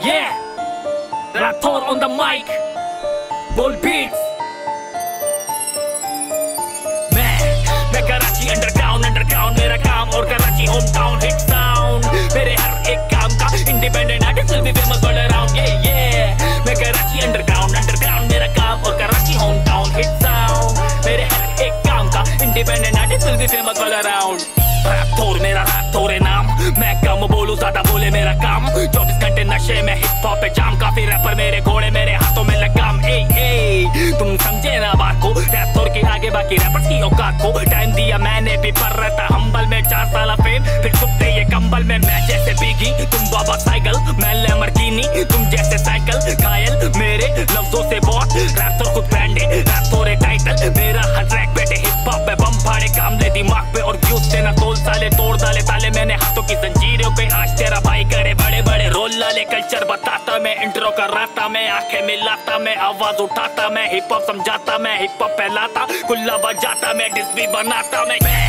Yeah, Rathor on the mic, Bull Beats. मैं Karachi underground मेरा काम और Karachi home town hit sound मेरे हर एक काम का independent artist will be famous all around ये मैं कराची अंडरग्राउंड मेरा काम और Karachi home town hit sound मेरे हर एक काम का independent artist will be famous all around Rathore मेरा राथोर है नाम मैं कम बोलूं ज्यादा बोले मेरा काम 24 घंटे नशे में हिप हॉप पे जाम काफी रैपर मेरे घोड़े मेरे हाथों में लगाम ए तुम समझे ना बात को राथोर के आगे बाकी रैपर्स की औकात को टाइम दिया मैंने भी पर रहता हम्बल में 4 साल फेम फिर सुबह ये कंबल में मैं जैसे बिगी तुम बाबा साइकिल मैं लैम्बोर्गिनी तुम जैसे साइकिल घायल मेरे लफ्जों से बहुत राथोर खुद ब्रांडे राथोर है टाइटल मेरा हर ट्रैक बेटे हिप हॉप पे बम फाड़े काम ले दिमाग पे और व्यूज से ना तोल साले तोड़ डाले ताले मैंने हाथों की जंजीरों पे आज तेरा भाई करे बड़े बड़े रोल लाले कल्चर बताता मैं इंट्रो कराता मैं आंखें मिलाता मैं आवाज उठाता मैं हिप हॉप समझाता मैं हिप हॉप फैलाता कुल्ला बजाता मैं डिस भी बनाता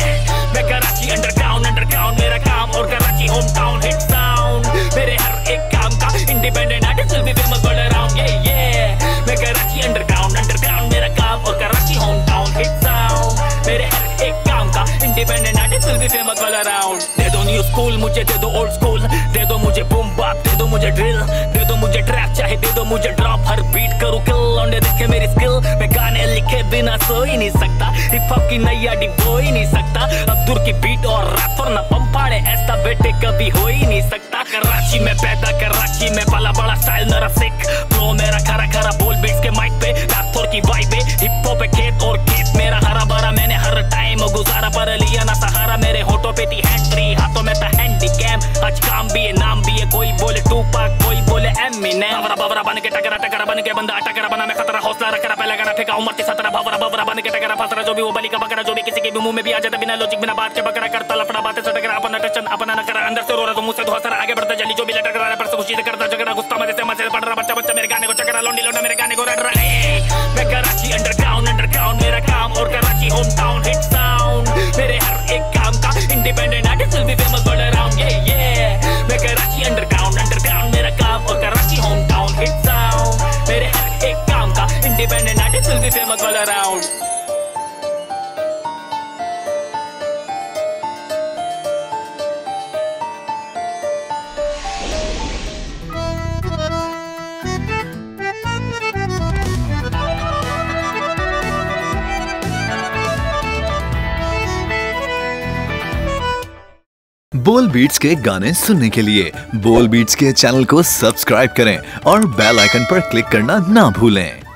मैं कराची अंडरग्राउंड मेरा काम और Karachi home town hit sound मेरे हर एक काम का independent artist will be famous all around ये मैं कराची अंडरग्राउंड मेरा काम और Karachi home town hit sound मेरे हर एक काम का independent artist will be famous all around दे दो न्यू स्कूल मुझे दे दो ओल्ड स्कूल दे दो मुझे बूम बाप दे दो मुझे ड्रिल दे दो मुझे ट्रैप चाहे दे दो मुझे ड्रॉप हर बीट करूं किल लौंडे देखे मेरी स्किल मैं गाने लिखे बिना सो ही नहीं सकता हिप हॉप की नैया डिबो ही नहीं सकता अब्दुल की बीट और राथोर ना बम फाड़े ऐसा बेटे कभी हो ही नहीं सकता कराची में पैदा कराची में पला बड़ा स्टाइल मेरा सिक फ्लो मेरा खरा खरा बोल बीट्स के माइक पे राथोर की वाइब है हिप हॉप है खेत और खेत मेरा हरा भरा मैंने हर टाइम गुजारा पर लिया ना सहारा मेरे होठों पे थी हैंड फ्री हाथों में था हैंडी कैम आज काम भी है नाम भी है कोई बोले टूपाक कोई बोले एमिनेम बावरा बन के टकरा बन के बंदा टकरा बना मैं खतरा हौसला रखा पहला गाना फेंका उम्र के 17 बावरा बन के टकरा फसरा जो भी वो बलि का बकरा जो भी किसी के भी मुंह में भी आ जाता बिना लॉजिक बिना बात के बकरा करता लफड़ा बातें से टकरा अपना टचन अपना न करा अंदर से रो रहा तो मुंह से धोसरा आगे बढ़ता जल्दी जो भी लटक रहा है पर से खुशी करता झगड़ा गुस्सा मजे से पढ़ रहा बच्चा मेरे गाने को चकरा लोंडी मेरे गाने को रट रहा है मैं कराची अंडरग्राउंड मेरा काम और Karachi home town hit sound मेरे हर एक काम का independent artist will be famous all around ये मैं कराची अंडरग्राउंड मेरा काम और Karachi home town hit sound मेरे हर एक काम का independent artist will be famous all around बोल बीट्स के गाने सुनने के लिए बोल बीट्स के चैनल को सब्सक्राइब करें और बेल आइकन पर क्लिक करना ना भूलें।